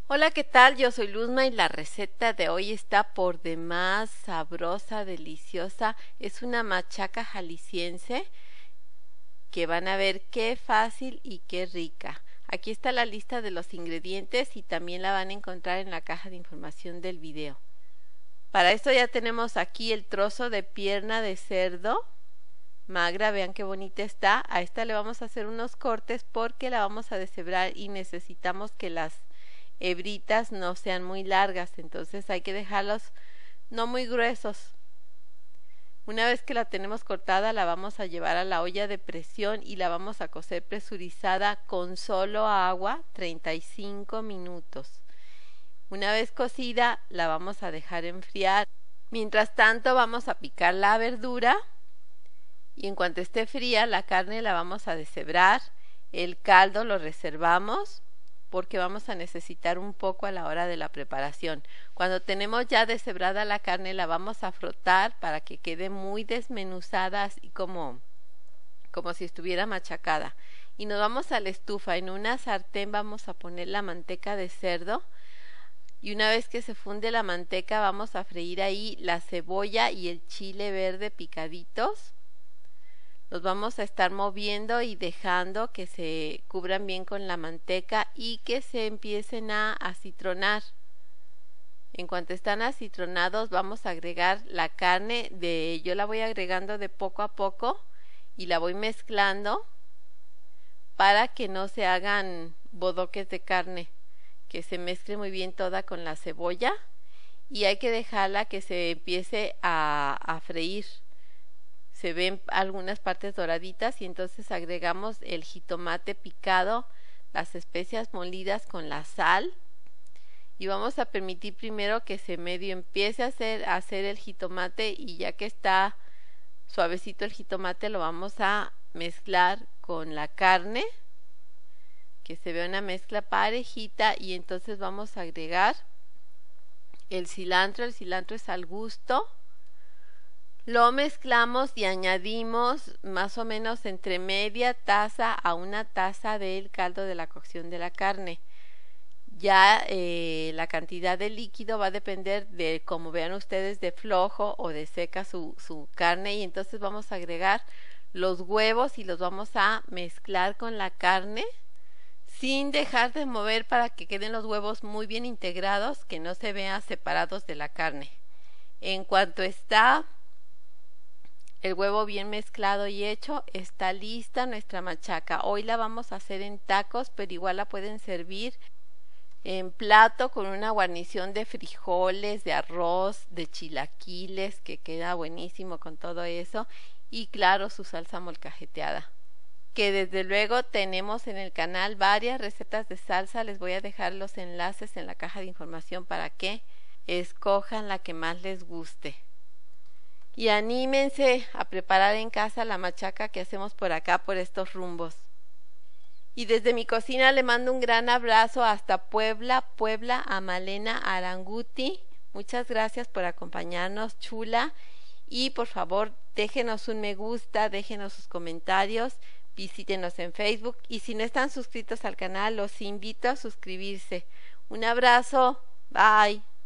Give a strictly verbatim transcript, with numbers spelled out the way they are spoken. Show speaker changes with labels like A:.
A: Hola, ¿qué tal? Yo soy Luzma y la receta de hoy está por demás sabrosa, deliciosa. Es una machaca jalisciense que van a ver qué fácil y qué rica. Aquí está la lista de los ingredientes y también la van a encontrar en la caja de información del video. Para esto ya tenemos aquí el trozo de pierna de cerdo magra, vean qué bonita está. A esta le vamos a hacer unos cortes porque la vamos a deshebrar y necesitamos que las hebritas no sean muy largas, entonces hay que dejarlos no muy gruesos. Una vez que la tenemos cortada, la vamos a llevar a la olla de presión y la vamos a cocer presurizada con solo agua treinta y cinco minutos. Una vez cocida, la vamos a dejar enfriar. Mientras tanto, vamos a picar la verdura y en cuanto esté fría, la carne la vamos a deshebrar. El caldo lo reservamos porque vamos a necesitar un poco a la hora de la preparación. Cuando tenemos ya deshebrada la carne, la vamos a frotar para que quede muy desmenuzada, así como, como si estuviera machacada. Y nos vamos a la estufa. En una sartén vamos a poner la manteca de cerdo. Y una vez que se funde la manteca, vamos a freír ahí la cebolla y el chile verde picaditos. Los vamos a estar moviendo y dejando que se cubran bien con la manteca y que se empiecen a acitronar. En cuanto están acitronados, vamos a agregar la carne. De, yo la voy agregando de poco a poco y la voy mezclando para que no se hagan bodoques de carne, que se mezcle muy bien toda con la cebolla y hay que dejarla que se empiece a, a freír. Se ven algunas partes doraditas y entonces agregamos el jitomate picado, las especias molidas con la sal y vamos a permitir primero que se medio empiece a hacer, a hacer el jitomate y ya que está suavecito el jitomate lo vamos a mezclar con la carne, que se vea una mezcla parejita y entonces vamos a agregar el cilantro, el cilantro es al gusto. Lo mezclamos y añadimos más o menos entre media taza a una taza del caldo de la cocción de la carne. Ya eh, la cantidad de líquido va a depender de, como vean ustedes, de flojo o de seca su, su carne y entonces vamos a agregar los huevos y los vamos a mezclar con la carne sin dejar de mover para que queden los huevos muy bien integrados, que no se vean separados de la carne. En cuanto está el huevo bien mezclado y hecho, está lista nuestra machaca. Hoy la vamos a hacer en tacos, pero igual la pueden servir en plato con una guarnición de frijoles, de arroz, de chilaquiles, que queda buenísimo con todo eso. Y claro, su salsa molcajeteada, que desde luego tenemos en el canal varias recetas de salsa. Les voy a dejar los enlaces en la caja de información para que escojan la que más les guste. Y anímense a preparar en casa la machaca que hacemos por acá, por estos rumbos. Y desde mi cocina le mando un gran abrazo hasta Puebla, Puebla, a Malena Aranguti. Muchas gracias por acompañarnos, chula. Y por favor, déjenos un me gusta, déjenos sus comentarios, visítenos en Facebook. Y si no están suscritos al canal, los invito a suscribirse. Un abrazo, bye.